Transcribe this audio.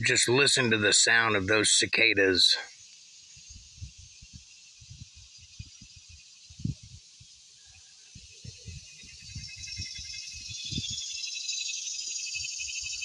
just listen to the sound of those cicadas.